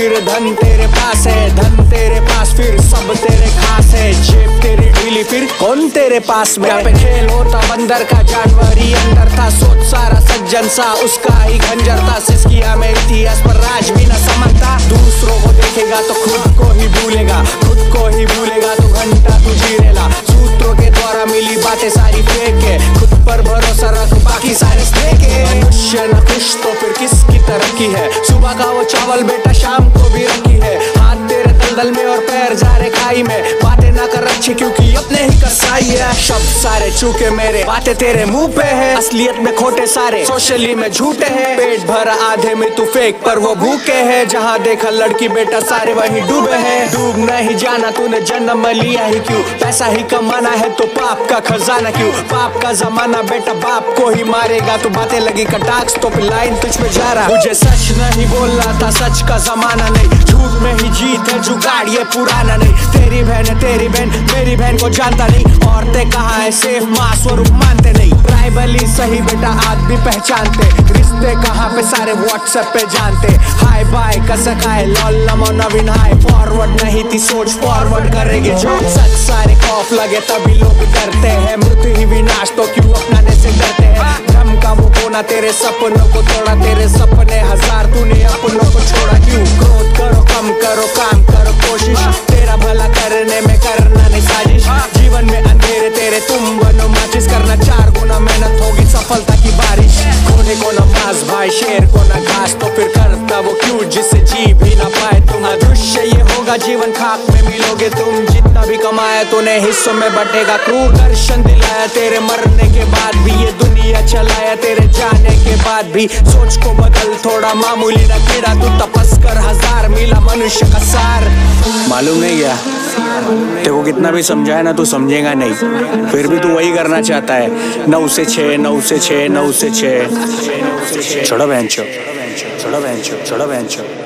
फिर धन तेरे पास है, धन तेरे पास फिर सब तेरे खास है। जेब तेरी ढीली फिर कौन तेरे पास में। पे खेल होता बंदर का, जानवर ही अंदर था। सोच सारा सज्जन सा उसका ही खंजर था। सिस्किया में इतिहास पर राज भी न समझता। दूसरों को देखेगा तो खुद को ही भूलेगा, खुद को ही भूलेगा तो घंटा तू जीरेला। सूत्रों के द्वारा मिली बातें सारी फेक है, खुद पर भरोसा रख बाकी सारे स्नेक है। मनुष्य न खुश तो फिर किसकी तरक्की है। सुबह का वो चावल बेटा शाम को भी रखी है। हाथ तेरे दलदल में और पैर जा रहे खाई में। बातें ना कर अच्छी क्योंकि अपने ही कसाई है। शब्द सारे चूके मेरे, बातें तेरे मुंह पे है। असलियत में खोटे सारे, सोशली में झूठे हैं। पेट भरा आधे में तू फेक पर वो भूखे है। जहाँ देखा लड़की बेटा सारे वहीं डूबे हैं। डूब नहीं जाना तूने जन्म लिया ही क्यों। पैसा ही कमाना है तो पाप का खजाना क्यों। पाप का जमाना बेटा बाप को ही मारेगा। तू बातें लगी कटाक्ष तो फिर लाइन तुझ में जा रहा। मुझे सच नहीं बोलना था, सच का जमाना नहीं। झूठ में ही जीत है, जुगाड़ ये पुराना नहीं। तेरी बहन है तेरी बहन, मेरी बहन को जानता नहीं। औरतें कहाँ है सेफ, माँ स्वरूप मानते नहीं। ट्राइबली सही बेटा आज भी पहचानते। रिश्ते कहाँ पे सारे व्हाट्सएप पे जानते। हाय बाय कसक आए लॉल लमो नवीन हाय। फॉरवर्ड नहीं थी सोच, फॉरवर्ड करेगी जो। सच सारे खौफ लगे तभी लोग डरते हैं। मृत्यु ही विनाश तो क्यों अपनाने से डरते हैं। धर्म का वो कोना तेरे सपनों को तोड़ा। तेरे सपने हजार तूने अपनों को छोड़ा क्यों। क्रोध करो कम करो, काम करो कोशिश। तेरा भला करने में करना नहीं साजिश। जीवन में अंधेरे तेरे तुम बनो माचिस। करना 4 गुना मेहनत होगी सफलता की बारिश। खोने को न मांस भाई, शेर को न घास तो फिर करता वो क्यों जिससे जी भी ना पाए तुम। अदृश्य ये होगा जीवन, खाक में मिलोगे तुम। जितना भी कमाया तूने हिस्सों में बटेगा। क्रूर दर्शन दिलाया तेरे मरने के बाद भी। ये दुनिया चलाया तेरे जाने के बाद भी। सोच को बदल थोड़ा, मामूली न कीड़ा तू। तपस कर हजार मिला मनुष्य का सार। मालूम नहीं क्या तेरे को कितना भी समझाया ना तू समझेगा नहीं। फिर भी तू वही करना चाहता है। 9 से 6 9 से 6 9 से 6। छोड़ो बहन चो, छोड़ो बहन चो, छोड़ो बहन चो।